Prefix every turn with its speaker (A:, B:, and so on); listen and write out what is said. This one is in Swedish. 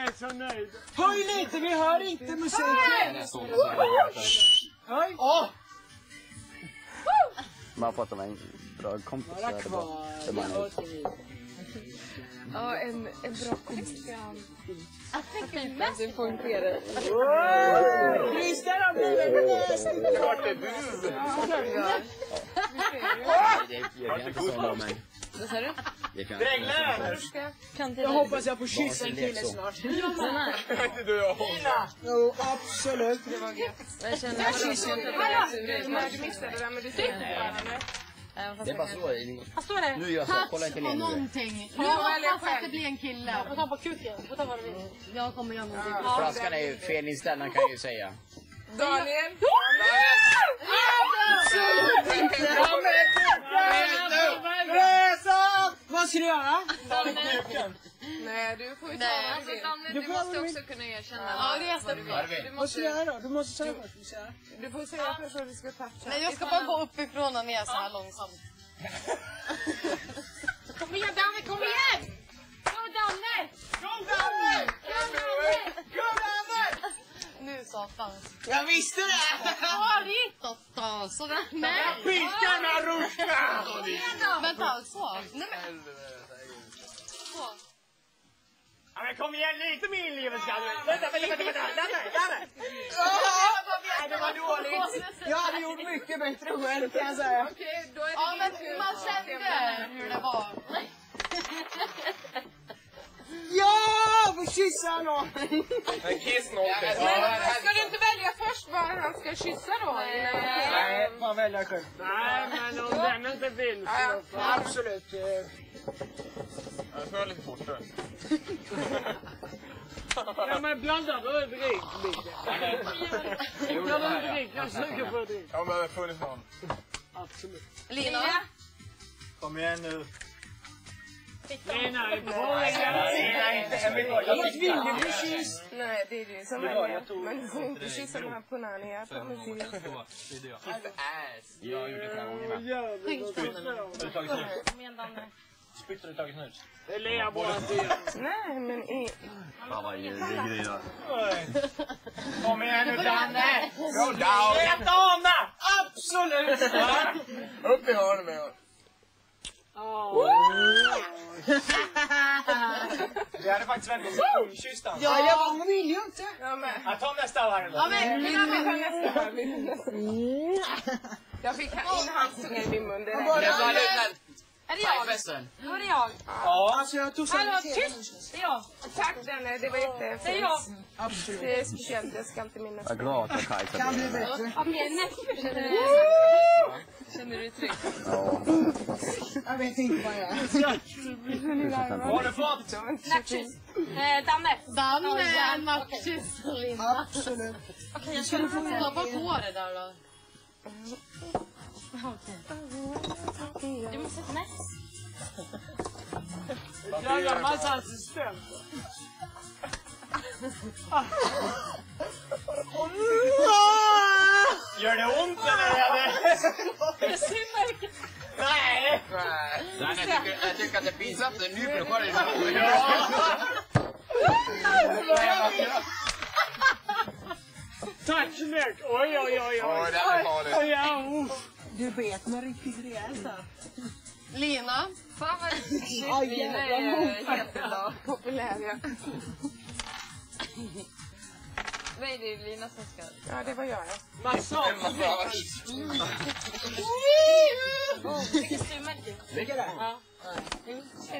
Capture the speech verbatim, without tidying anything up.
A: är så nöjd.
B: Höj lite, vi hör inte musiken. Höj. Åh!
C: Man har fått en bra kompis.
B: Bara kvar.
D: Ja, en, en bra kompis. Jag tänker mest på en fler.
B: Christer har blivit bäst.
A: Klart det är du.
C: Jag kan inte säga mig.
D: Vad sa du?
A: Dränglar!
B: Jag hoppas jag får kyssa en kille snart.
A: Inte du och hon.
B: Jo, absolut.
D: Det var gött. Jag känner
B: Jag kysser inte.
D: Du missade det där med du
C: Det är bara så.
D: Vad står det?
C: Nu gör jag så. Kolla inte ner nu.
E: Någonting. Nu hoppas att det blir en kille.
D: Jag får ta på kuken. Jag får ta vad du vill.
E: Jag kommer göra någonting.
C: Flaskan är ju fel inställd, kan jag ju säga.
A: Daniel!
B: Vad ska du göra?
D: Nej, du får ju ta vad du vill. Du måste också kunna erkänna. Ja, det är vad du vill.
B: Vad ska du göra då? Du måste säga vad du ska säga.
D: Du får säga först vad du ska toucha.
E: Nej, jag ska bara gå uppifrån och ner så här långsamt.
D: Kom igen, Danne, kom igen! Go, Danne!
A: Go, Danne! Go, Danne!
E: Nu satans.
B: Jag visste det!
E: Ja, det är totta. Sådär. Nej.
A: Pickarna ruska!
E: Vänta, så. Nej, men. Så.
A: Ja, men kom igen, lite mer livet ska du. Vänta, vänta, vänta, vänta. Danne, Danne! Nej, det var dåligt.
B: Jag hade gjort mycket bättre själv, kan jag säga.
D: Okej, då är det
E: Ja, men man kände hur det var.
B: Ja! Får kyssa någon!
A: Men kiss någonting.
D: Ska du inte välja först vad han ska kyssa då?
B: Nej, man väljer själv.
A: Nej, men om den inte vill så...
B: Absolut.
A: Jag får lite fortare. Ja, men blanda då drick, Micke. Blanda då drick, jag suger på drick. Ja, men det har funnits någon. Absolut.
E: Lina?
C: Kom igen nu.
A: Lina är bra. Lina är inte...
B: Jag vill du bli kysst?
D: Nej, det är det som är. Men du får inte kyssa den här punnan här.
C: Det är det jag. Jag har gjort det flera gånger med.
E: Kom igen, Danne.
C: Spyttar du tagit snus?
A: Det är Lea bara.
D: Nej, men...
C: Fan vad ligger i då.
A: Kom igen nu, Danne! Go down!
B: Rätt av mig! Absolut!
A: Upp i hörnet med honom.
B: Det hade faktiskt varit en omkysst. Ja, jag vill ju inte.
A: Jag tar nästa varv då.
E: Ja, men
D: Vi tar nästa här. Jag fick in halstunga i min mun. Det är
E: är det jag?
C: Hawaiifesten.
E: Då är det jag.
B: Ja, alltså jag tog
E: Hallå,
B: så
E: tyst! Det är jag.
D: Tack, Danne. Det var jättefint.
E: Det är jag.
B: Absolut.
D: Det är speciellt. Jag ska alltid minnas.
C: Jag är glad att jag
B: Kan bli bättre.
E: Ja, men nästa känner du.
D: Känner du dig trygg?
C: Ja.
B: Jag vet inte vad jag är.
A: Vad har du fått?
E: Nachos. Eh, Danne.
F: Danne, nachos.
B: Absolut.
E: Okej, jag ska du få
F: Ta på på det där då.
E: Du måste ta näst.
A: Jag gör massa assistent. Gör det ont eller?
E: Det ser märkt.
A: Nej!
C: Nej, jag tycker, jag tycker att det är pinsamt. Det är nyper kvar i munnen.
A: Tack så mycket. Oj, oj, oj.
C: Oj, det är farligt.
A: Oj, ja,
B: Du vet mig riktigt rejält här.
E: Lina.
D: Fan vad
B: Aj,
D: Lina är
B: jävlar.
D: jättebra. Populär, ja. Nej, det är Lina som ska... Ja, det var jag.
A: massage.
E: Vilket styr märkt.
B: Vilka är det?